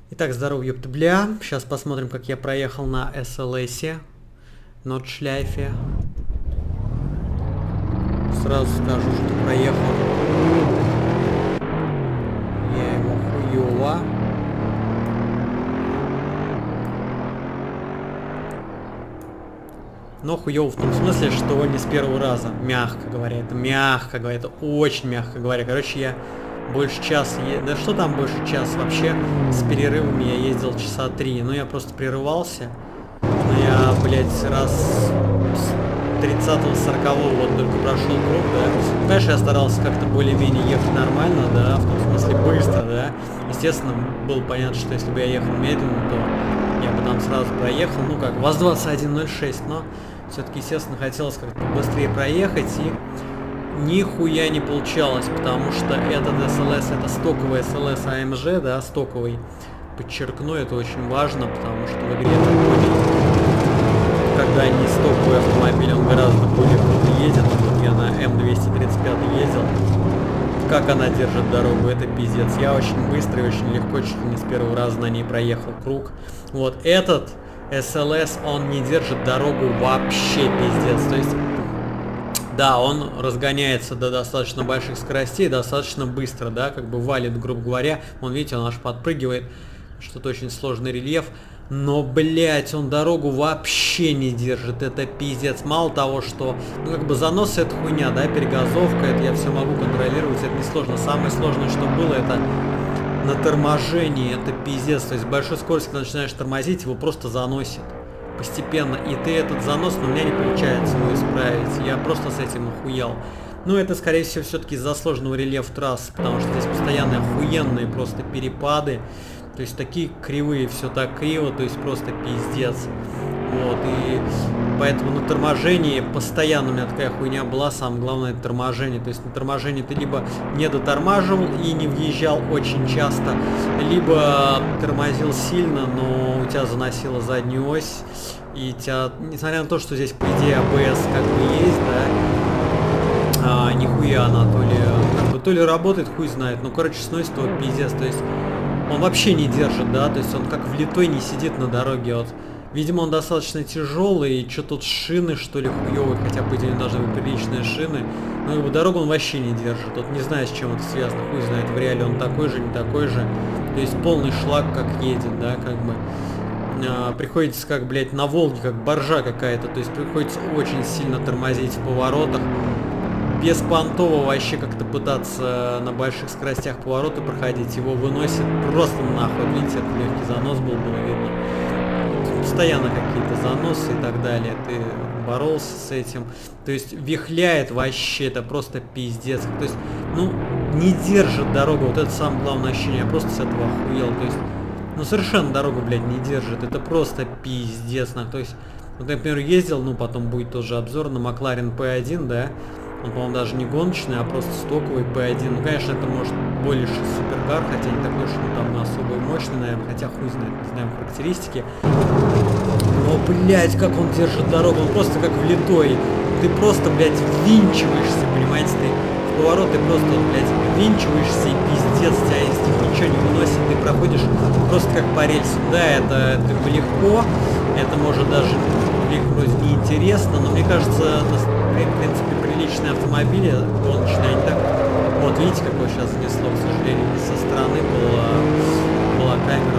Итак, здорово, ёпта, бля. Сейчас посмотрим, как я проехал на СЛСе. Нордшляйфе. Сразу скажу, что проехал. Я ему хуёво. Но хуёво в том смысле, что не с первого раза. Мягко говоря. Это мягко говоря. Это очень мягко говоря. Короче, я больше часа... Да что там больше часа? Вообще, с перерывами я ездил часа 3. Но я просто прерывался. Но я, блядь, раз с 30-40 вот только прошел круг, да. Ну, конечно, я старался как-то более-менее ехать нормально, да, в том смысле быстро, да. Естественно, было понятно, что если бы я ехал медленно, то я бы там сразу проехал. Ну как, ВАЗ-2106, но все-таки, естественно, хотелось как-то быстрее проехать, и нихуя не получалось, потому что этот СЛС, это стоковый СЛС АМЖ, да, стоковый. Подчеркну, это очень важно, потому что в игре когда не стоковый автомобиль, он гораздо более круто едет. Вот я на М235 ездил. Как она держит дорогу, это пиздец. Я очень быстро и очень легко, чуть ли не с первого раза на ней проехал круг. Вот этот СЛС, он не держит дорогу вообще, пиздец. То есть, да, он разгоняется до достаточно больших скоростей, достаточно быстро, да, как бы валит, грубо говоря. Вон, видите, он аж подпрыгивает. Что-то очень сложный рельеф. Но, блять, он дорогу вообще не держит, это пиздец. Мало того, что, ну, как бы занос это хуйня, да, перегазовка, это я все могу контролировать, это несложно. Самое сложное, что было, это на торможении, это пиздец. То есть большой скорости, когда начинаешь тормозить, его просто заносит постепенно. И ты этот занос, но у меня не получается его исправить. Я просто с этим охуел. Ну, это, скорее всего, все-таки из-за сложного рельефа трассы, потому что здесь постоянные охуенные просто перепады. То есть такие кривые, все так криво, то есть просто пиздец. Вот, и поэтому на торможении постоянно у меня такая хуйня была, самое главное это торможение. То есть на торможении ты либо не дотормаживал и не въезжал очень часто, либо тормозил сильно, но у тебя заносила заднюю ось. И тебя, несмотря на то, что здесь по идее АБС как бы есть, да, нихуя она то ли работает, хуй знает, но короче сносит его пиздец, то есть он вообще не держит, да, то есть он как влитой не сидит на дороге, вот. Видимо, он достаточно тяжелый, и что тут шины, что ли, хуёвые, хотя, по идее, должны быть приличные шины. Но его дорогу он вообще не держит, вот не знаю, с чем это связано, хуй знает, в реале он такой же, не такой же. То есть полный шлак как едет, да, как бы. Приходится как, блядь, на Волге, как боржа какая-то, то есть приходится очень сильно тормозить в поворотах. Беспонтово вообще как-то пытаться на больших скоростях повороты проходить, его выносит просто нахуй. Видите, это легкий занос был, было видно. Постоянно какие-то заносы и так далее. Ты боролся с этим. То есть вихляет вообще, это просто пиздец. То есть, ну, не держит дорогу, вот это самое главное ощущение. Я просто с этого охуел. То есть, ну совершенно дорогу, блядь, не держит. Это просто пиздец. То есть, вот, например, ездил, ну потом будет тоже обзор на Макларен P1, да. Он, по-моему, даже не гоночный, а просто стоковый P1. Ну, конечно, это может больше супергар, хотя не такой, что там особо мощный, наверное, хотя хуй знает, не знаем характеристики. Но, блядь, как он держит дорогу, он просто как влитой. Ты просто, блядь, ввинчиваешься, понимаете, ты в поворот, ты просто, блядь, ввинчиваешься и пиздец тебя, если ничего не выносит, ты проходишь просто как по рельсам. Да, это как бы легко, это может даже вроде неинтересно, но мне кажется, в принципе, приличные автомобили гоночные, они так... Вот, видите, какое сейчас занесло, к сожалению, со стороны была камера.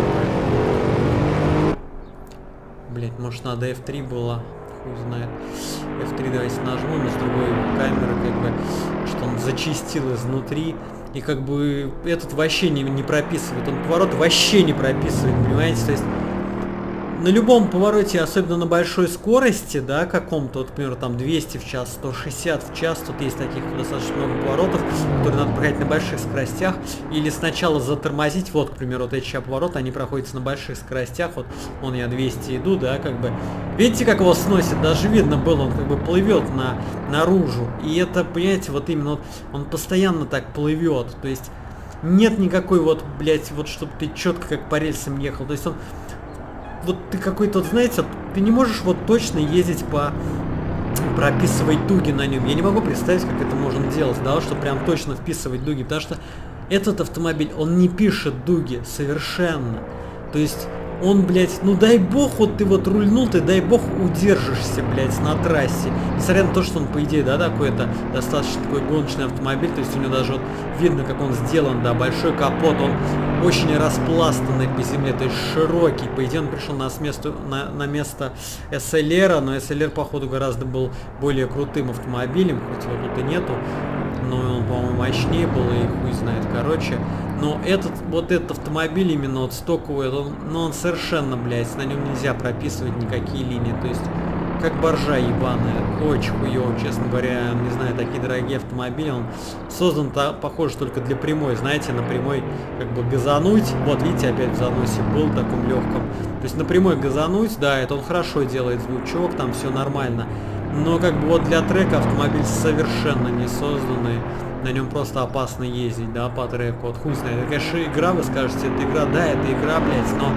Блять, может надо F3 было, хуй знает. F3 давайте нажму, но с другой камеры, как бы, что он зачистил изнутри. И как бы этот вообще не прописывает, он поворот вообще не прописывает, понимаете, то есть... На любом повороте, особенно на большой скорости, да, каком-то, вот, к примеру, там 200 в час, 160 в час, тут есть таких достаточно много поворотов, которые надо проходить на больших скоростях, или сначала затормозить, вот, к примеру, вот эти сейчас повороты, они проходятся на больших скоростях, вот, вон я 200 иду, да, как бы, видите, как его сносит, даже видно было, он как бы плывет наружу, и это, понимаете, вот именно, вот, он постоянно так плывет, то есть, нет никакой вот, блять, вот, чтобы ты четко как по рельсам ехал, то есть он... Вот ты какой-то, вот, знаете, ты не можешь вот точно ездить по... прописывать дуги на нем. Я не могу представить, как это можно делать, да, что прям точно вписывать дуги, потому что этот автомобиль, он не пишет дуги совершенно. То есть он, блядь, ну дай бог, вот ты вот рульнул, ты дай бог удержишься, блядь, на трассе. Несмотря на то, что он, по идее, да, такой-то достаточно такой гоночный автомобиль, то есть у него даже вот видно, как он сделан, да, большой капот, он очень распластанный по земле, то есть широкий. По идее, он пришел на место SLR, но SLR, походу, гораздо был более крутым автомобилем, хоть его тут и нету. Но он, по-моему, мощнее был, и хуй знает, короче. Но этот автомобиль именно вот стоковый, он совершенно, блядь, на нем нельзя прописывать никакие линии. То есть, как боржа ебаная, очень хуёво, честно говоря, не знаю, такие дорогие автомобили. Он создан, похоже, только для прямой, знаете, на прямой как бы газануть. Вот, видите, опять в заносе был таком легком. То есть на прямой газануть, да, это он хорошо делает звучок, там все нормально. Но как бы вот для трека автомобиль совершенно не созданный. На нем просто опасно ездить, да, по треку. Вот хуй знает. Это, конечно, игра, вы скажете, это игра, да, это игра, блядь, но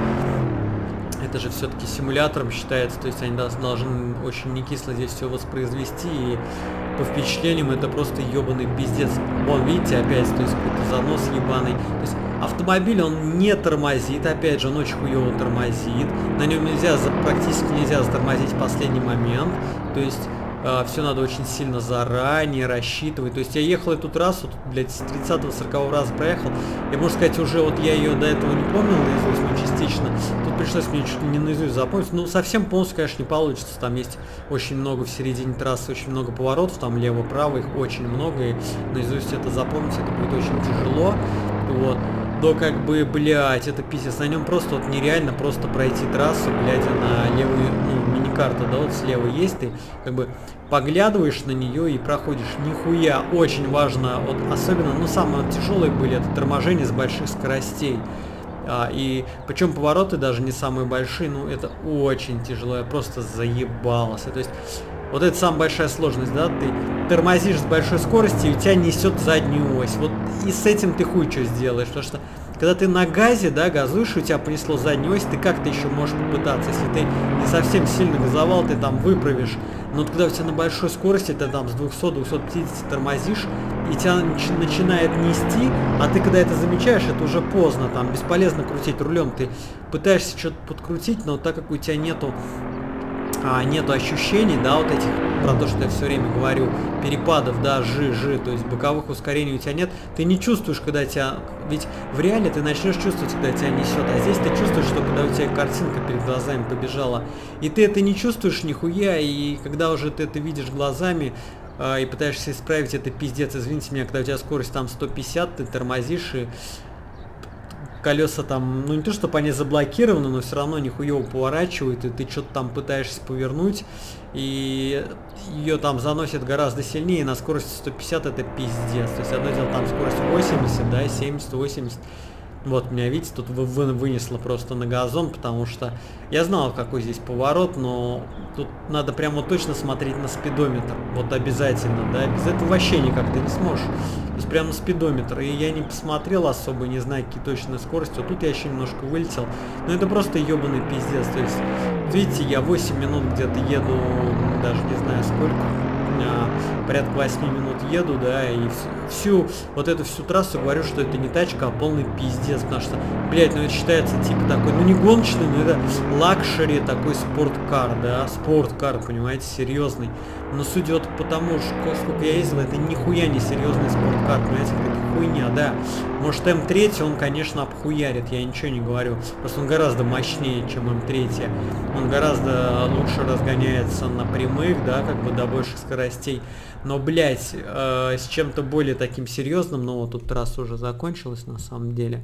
это же все-таки симулятором считается, то есть они должны очень не кисло здесь все воспроизвести, и по впечатлениям это просто ебаный пиздец. Вон, видите, опять, то есть какой-то занос ебаный. То есть автомобиль, он не тормозит, опять же, он очень хуево тормозит. На нем практически нельзя затормозить в последний момент, то есть все надо очень сильно заранее рассчитывать. То есть я ехал эту трассу, тут, блядь, с 30-40 раза проехал. Я, можно сказать, уже вот я ее до этого не помнил наизусть, но частично. Тут пришлось мне чуть ли не наизусть запомнить. Ну, совсем полностью, конечно, не получится. Там есть очень много в середине трассы, очень много поворотов, там лево-право, их очень много. И наизусть это запомнить, это будет очень тяжело. Вот. Но как бы, блядь, это пиздец. На нем просто вот нереально просто пройти трассу, глядя на левую, ну, миникарта, да, вот слева есть, ты как бы поглядываешь на нее и проходишь. Нихуя, очень важно, вот особенно, ну, самые тяжелые были, это торможение с больших скоростей. И причем повороты даже не самые большие, ну, это очень тяжело, я просто заебался. То есть вот это самая большая сложность, да, ты тормозишь с большой скоростью, и у тебя несет заднюю ось. Вот и с этим ты хуй что сделаешь, потому что когда ты на газе, да, газуешь, у тебя понесло заднюю ось, ты как-то еще можешь попытаться, если ты не совсем сильно газовал, ты там выправишь. Но вот когда у тебя на большой скорости, ты там с 200-250 тормозишь, и тебя начинает нести, а ты когда это замечаешь, это уже поздно, там бесполезно крутить рулем, ты пытаешься что-то подкрутить, но так как у тебя нету ощущений, да, вот этих, про то, что я все время говорю, перепадов, да, то есть боковых ускорений у тебя нет, ты не чувствуешь, когда тебя, ведь в реале ты начнешь чувствовать, когда тебя несет, а здесь ты чувствуешь, что когда у тебя картинка перед глазами побежала, и ты это не чувствуешь нихуя, и когда уже ты это видишь глазами, и пытаешься исправить, это пиздец, извините меня, когда у тебя скорость там 150, ты тормозишь, и колеса там, ну не то чтобы они заблокированы, но все равно нихуево поворачивают, и ты что-то там пытаешься повернуть, и ее там заносит гораздо сильнее, и на скорости 150 это пиздец. То есть одно дело там скорость 80, да, 70, 80. Вот меня, видите, тут вынесло просто на газон, потому что я знал, какой здесь поворот, но тут надо прямо точно смотреть на спидометр. Вот обязательно, да, без этого вообще никак ты не сможешь. То есть прямо на спидометр. И я не посмотрел особо, не знаю, какие точные скорости. Вот тут я еще немножко вылетел. Но это просто ебаный пиздец. То есть, видите, я 8 минут где-то еду, даже не знаю сколько. Порядка 8 минут еду, да, и всю трассу говорю, что это не тачка, а полный пиздец, потому что, блядь, ну это считается типа такой, ну не гоночный, но это лакшери такой спорткар, да, спорткар, понимаете, серьезный. Но судя вот по тому, сколько я ездил, это нихуя не серьезный спорткар, понимаете, это хуйня, да. Может М3 он, конечно, обхуярит, я ничего не говорю, просто он гораздо мощнее, чем М3, он гораздо лучше разгоняется на прямых, да, как бы до больших скоростей. Но, блядь, с чем-то более таким серьезным, но вот тут трасса уже закончилась на самом деле.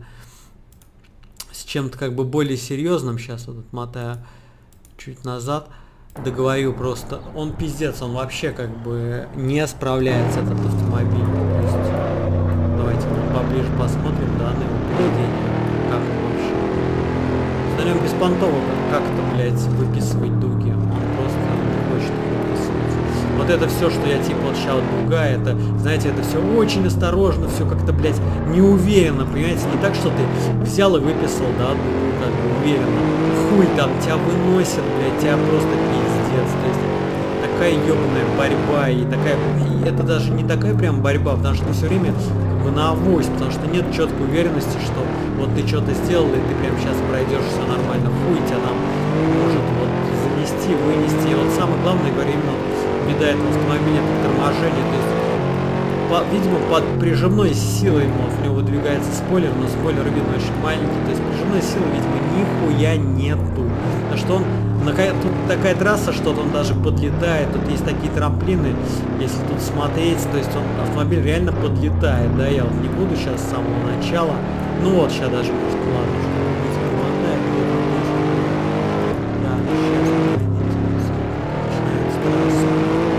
С чем-то как бы более серьезным, сейчас вот мотаю чуть назад, договорю просто, он пиздец, он вообще как бы не справляется, этот автомобиль. То есть, давайте мы поближе посмотрим, да, на его поведение, как он вообще. На нем беспонтово как-то, блядь, выписывать дуги, он просто не хочет выписывать. Вот это все, что я типа вот сейчас дуга, это, знаете, это все очень осторожно, все как-то, блядь, неуверенно, понимаете, не так, что ты взял и выписал, да, дугу, как бы уверенно, хуй там, тебя выносит, блядь, тебя просто пиздец, то есть такая ебаная борьба, и такая, и это даже не такая прям борьба, потому что ты все время бы на авось, потому что нет четкой уверенности, что вот ты что-то сделал, и ты прямо сейчас пройдешь, все нормально, хуй тебя там может вот занести, вынести. И вот самое главное, говорю, именно беда этого автомобиля — это торможение, то есть видимо, под прижимной силой в него выдвигается спойлер, но спойлер, видно, очень маленький. То есть прижимной силы, видимо, нихуя нету. Потому что он... Тут такая трасса, что он даже подлетает. Тут есть такие трамплины, если тут смотреть. То есть автомобиль реально подлетает. Да, я вот не буду сейчас с самого начала. Ну вот, сейчас даже, может, ладно, что-нибудь перемотаем. Да, сейчас начинается трасса.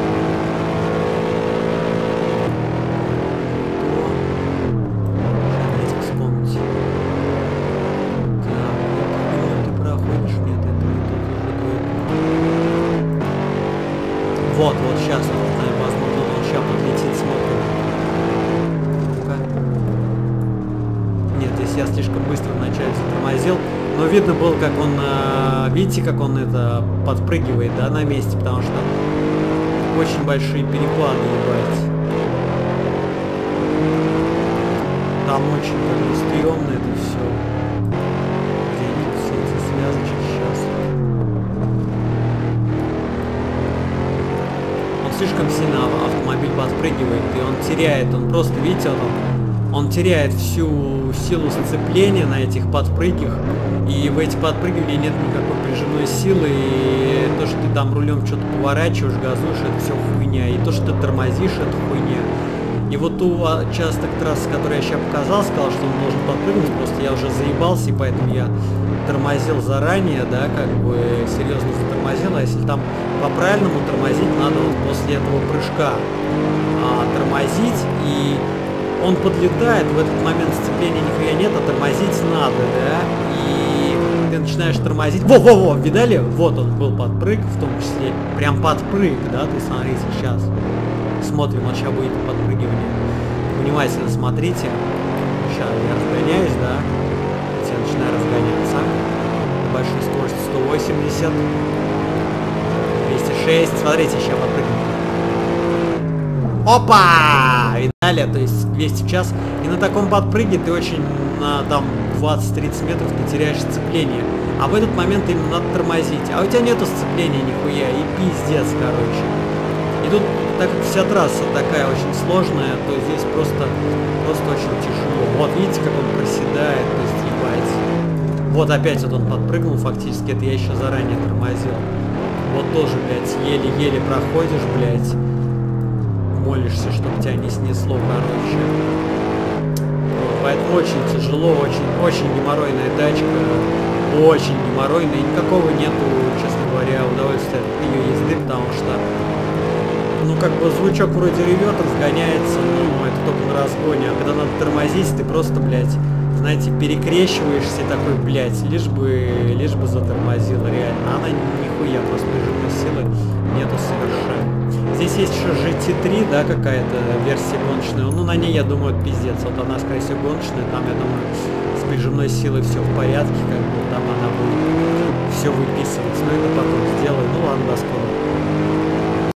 Вот, сейчас, возможно, он сейчас подлетит, смотрим. Ну-ка. Нет, здесь я слишком быстро вначале затормозил. Но видно было, как он, видите, как он это подпрыгивает, да, на месте, потому что очень большие перепады, ебать. Там очень как бы стрёмно это все. Где-нибудь все эти связочки сейчас. Слишком сильно автомобиль подпрыгивает, и он теряет, он просто, видите, он теряет всю силу сцепления на этих подпрыгах, и в эти подпрыгивания нет никакой прижимной силы, и то, что ты там рулем что-то поворачиваешь, газуешь, это все хуйня, и то, что ты тормозишь, это хуйня. И вот ту участок трассы, который я сейчас показал, сказал, что он должен подпрыгнуть, просто я уже заебался, и поэтому я тормозил заранее, да, как бы серьезно затормозил, а если там по-правильному тормозить, надо вот после этого прыжка тормозить, и он подлетает, в этот момент сцепления нихуя нет, а тормозить надо, да, и ты начинаешь тормозить, во-во-во, видали? Вот он был подпрыг, в том числе, прям подпрыг, да, ты смотрите, сейчас. Смотрим, вот сейчас будет подпрыгивание. Внимательно смотрите. Сейчас я разгоняюсь, да. Я начинаю разгоняться. На большой скорости 180. 206. Смотрите, сейчас подпрыгну. Опа! Видали? То есть 200 в час. И на таком подпрыге ты очень на там 20-30 метров ты теряешь сцепление. А в этот момент именно надо тормозить. А у тебя нету сцепления нихуя. И пиздец, короче. И тут, так как вся трасса такая очень сложная, то здесь просто очень тяжело. Вот видите, как он проседает, то есть ебать. Вот опять вот он подпрыгнул фактически, это я еще заранее тормозил. Вот тоже, блядь, еле-еле проходишь, блядь. Молишься, чтобы тебя не снесло, короче. Вот, поэтому очень тяжело, очень геморройная тачка. Очень геморройная, и никакого нету, честно говоря, удовольствия от ее езды, потому что ну, как бы звучок вроде ревет, разгоняется, но это только на разгоне. А когда надо тормозить, ты просто, блядь, знаете, перекрещиваешься и такой, блядь, лишь бы затормозил, реально. Она нихуя, просто прижимной силы нету совершенно. Здесь есть еще GT3, да, какая-то версия гоночная. Ну, на ней, я думаю, пиздец. Вот она, скорее всего, гоночная. Там, я думаю, с прижимной силой все в порядке, как бы там она будет все выписывать. Но это потом сделаю. Ну, ладно, до скорого.